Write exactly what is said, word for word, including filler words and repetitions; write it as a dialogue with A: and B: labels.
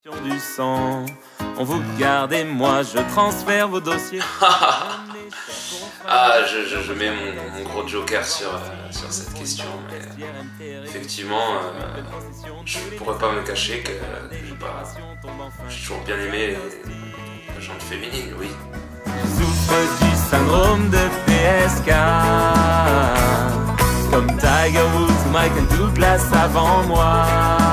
A: Du sang, on vous garde et moi je transfère vos dossiers.
B: Ah, je, je, je mets mon, mon gros joker sur, euh, sur cette question, mais euh, effectivement, euh, je pourrais pas me cacher que, que j'ai pas, j'ai toujours bien aimé la gente féminine, oui.
A: Je souffre du syndrome de P S K, comme Tiger Woods ou Michael Douglas avant moi.